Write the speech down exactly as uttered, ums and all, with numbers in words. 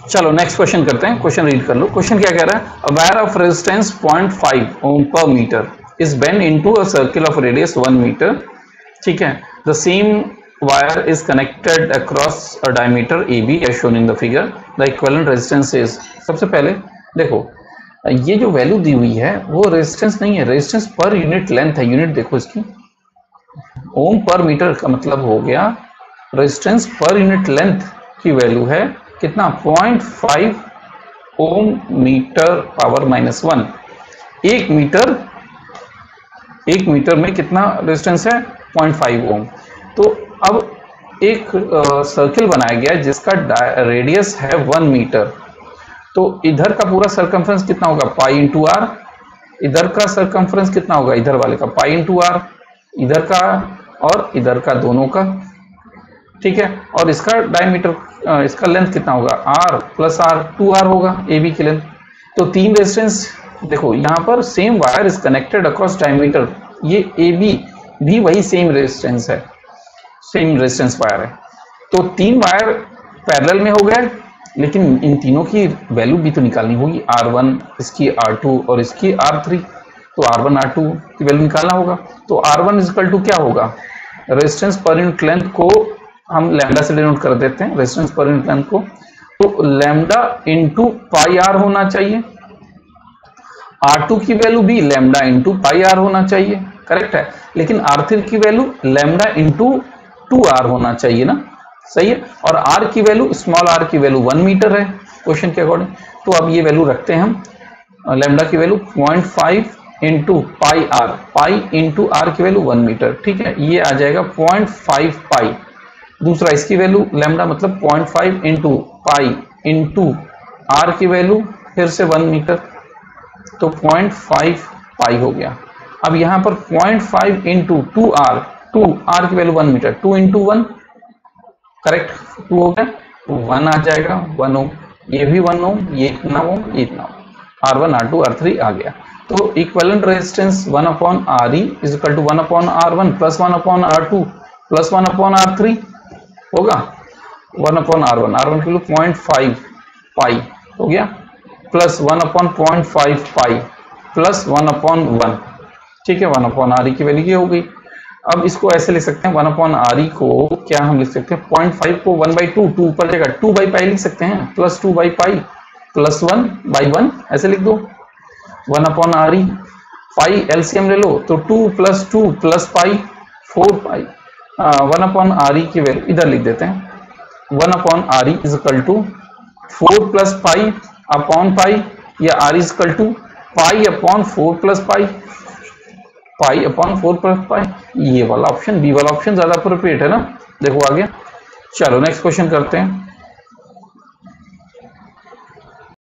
चलो next question करते हैं, क्वेश्चन रीड कर लो। क्वेश्चन क्या कह रहा है, a wire of resistance zero point five ohm per metre is bend into a circle of radius one metre, ठीक है। The same wire is connected across a diameter A B as shown in the figure, the equivalent resistance is. सबसे पहले देखो ये जो value दी हुई है वो रेजिस्टेंस नहीं है, रेजिस्टेंस पर यूनिट लेंथ है। यूनिट देखो इसकी, ओम पर मीटर का मतलब हो गया रेजिस्टेंस पर यूनिट लेंथ की वैल्यू है कितना, zero point five ohm metre power minus one. एक मीटर एक मीटर में कितना रेजिस्टेंस है, zero point five ओम। तो अब एक सर्किल बनाया गया जिसका रेडियस है वन मीटर, तो इधर का पूरा सरकमफ्रेंस कितना होगा, पाई इंटू आर। इधर का सरकमफ्रेंस कितना होगा, इधर वाले का पाई इंटू आर, इधर का और इधर का दोनों का, ठीक है। और इसका डायमीटर, इसका लेंथ कितना होगा, R plus R, two R होगा ए बी की लेंथ। तो तीन रेजिस्टेंस देखो यहाँ पर, same wire is connected across diameter, ये ए बी भी वही सेम रेजिस्टेंस है, सेम रेजिस्टेंस वायर है। तो तीन वायर पैरेलल में हो गए, लेकिन इन तीनों की वैल्यू भी तो निकालनी होगी, आर वन, इसकी आर टू और इसकी आर थ्री। तो आर वन आर टू की वैल्यू निकालना होगा। तो आर वन इक्वल टू क्या होगा, रेजिस्टेंस पर यूनिट लेंथ को हम लैम्डा से डिनोट कर देते हैं, रेजिस्टेंस पर यूनिट लेंथ को। तो लैम्डा इंटू पाई आर होना चाहिए, आर टू की वैल्यू भी लैम्डा इंटू पाई आर होना चाहिए, करेक्ट है। लेकिन आर थ्री की value lambda into two R होना चाहिए ना, सही है। और आर की वैल्यू, स्मॉल आर की वैल्यू वन मीटर है क्वेश्चन के अकॉर्डिंग। तो अब ये वैल्यू रखते हैं हम, लैम्डा की value zero point five into pi R, pi into R की वैल्यू वन मीटर, ठीक है। ये आ जाएगा zero point five पाई। दूसरा इसकी वैल्यू लैम्डा मतलब zero point five into pi into R की वैल्यू फिर से वन मीटर, तो zero point five पाई हो गया। अब यहाँ पर zero point five into two R, two R की value one metre, two into one, correct, two हो गया, वन आ जाएगा, वन ओम, ये भी वन ओम, ये इतना ओम, ये इतना ohm, R one R two R three आ गया। तो equivalent resistance one upon R E is equal to one upon R one plus one upon R two plus one upon R three होगा, one upon R one, R one की value zero point five pi हो गया, plus one upon zero point five pi plus one upon one, ठीक है। One upon R E की value ये हो गई। अब इसको ऐसे लिख सकते हैं, वन अपॉन आर ई को क्या हम लिख सकते हैं, zero point five को वन बाई टू, टू ऊपर जाएगा, टू बाई पाई लिख सकते हैं, plus two by pi plus one by one, ऐसे लिख दो। One upon R E, pi LCM ले लो, तो two plus two plus pi, four pi. One upon R E की वैल्यू इधर लिख देते हैं, one upon R E is equal to four plus pi upon pi, या R is equal to pi upon four plus pi, pi upon four plus pi. ये वाला option, B वाला option ज्यादा अप्रोप्रिएट है ना। देखो आगे, चलो नेक्स्ट क्वेश्चन करते हैं।